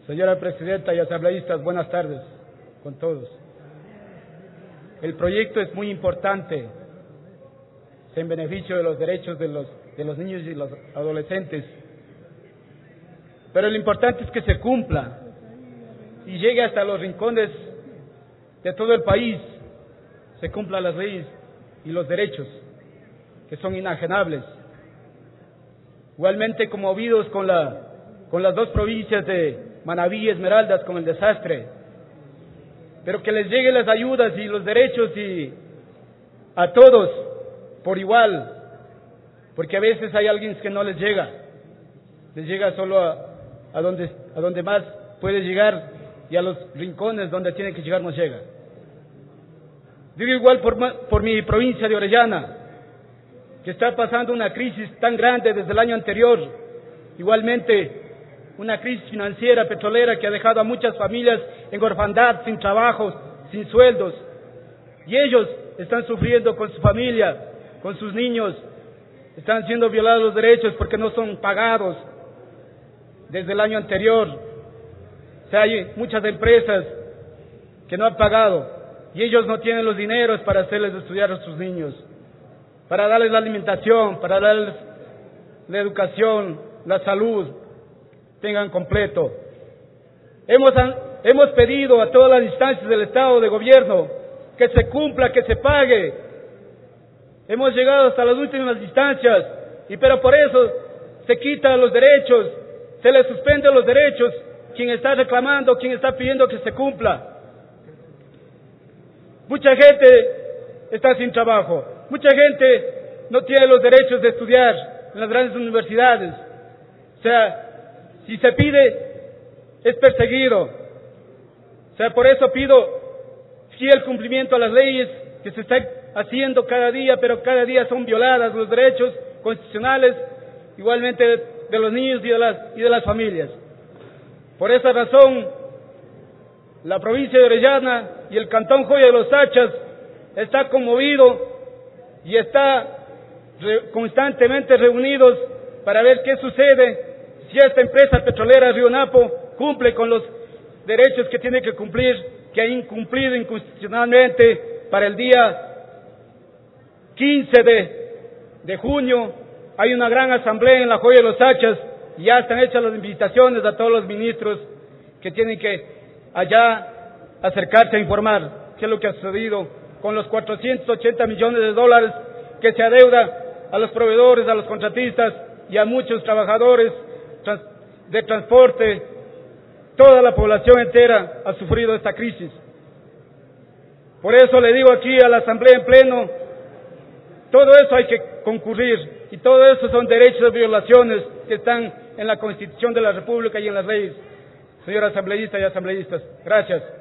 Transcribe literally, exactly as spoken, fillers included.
Señora Presidenta y asambleístas, buenas tardes con todos. El proyecto es muy importante, es en beneficio de los derechos de los, de los niños y los adolescentes, pero lo importante es que se cumpla y llegue hasta los rincones de todo el país, se cumplan las leyes y los derechos que son inajenables. Igualmente conmovidos con, la, con las dos provincias de Manabí y Esmeraldas con el desastre, pero que les lleguen las ayudas y los derechos y a todos por igual, porque a veces hay alguien que no les llega, les llega solo a, a, donde, a donde más puede llegar y a los rincones donde tiene que llegar no llega. Digo igual por, por mi provincia de Orellana, que está pasando una crisis tan grande desde el año anterior, igualmente una crisis financiera petrolera que ha dejado a muchas familias en orfandad, sin trabajos, sin sueldos, y ellos están sufriendo con su familia, con sus niños, están siendo violados los derechos porque no son pagados desde el año anterior. O sea, hay muchas empresas que no han pagado y ellos no tienen los dineros para hacerles estudiar a sus niños, para darles la alimentación, para darles la educación, la salud, tengan completo. Hemos, hemos pedido a todas las instancias del Estado de Gobierno que se cumpla, que se pague. Hemos llegado hasta las últimas instancias, y pero por eso se quitan los derechos, se les suspenden los derechos, quien está reclamando, quien está pidiendo que se cumpla. Mucha gente está sin trabajo, mucha gente no tiene los derechos de estudiar en las grandes universidades. O sea, si se pide, es perseguido. O sea, por eso pido fiel cumplimiento a las leyes que se están haciendo cada día, pero cada día son violadas los derechos constitucionales, igualmente de, de los niños y de, las, y de las familias. Por esa razón, la provincia de Orellana y el cantón Joya de los Hachas está conmovido y está re, constantemente reunidos para ver qué sucede si esta empresa petrolera Río Napo cumple con los derechos que tiene que cumplir, que ha incumplido inconstitucionalmente. Para el día quince de junio hay una gran asamblea en la Joya de los Hachas y ya están hechas las invitaciones a todos los ministros que tienen que allá acercarse a informar qué es lo que ha sucedido con los cuatrocientos ochenta millones de dólares que se adeuda a los proveedores, a los contratistas y a muchos trabajadores de transporte. Toda la población entera ha sufrido esta crisis. Por eso le digo aquí a la Asamblea en pleno, todo eso hay que concurrir y todo eso son derechos de violaciones que están en la Constitución de la República y en las leyes. Señor asambleísta y asambleístas, gracias.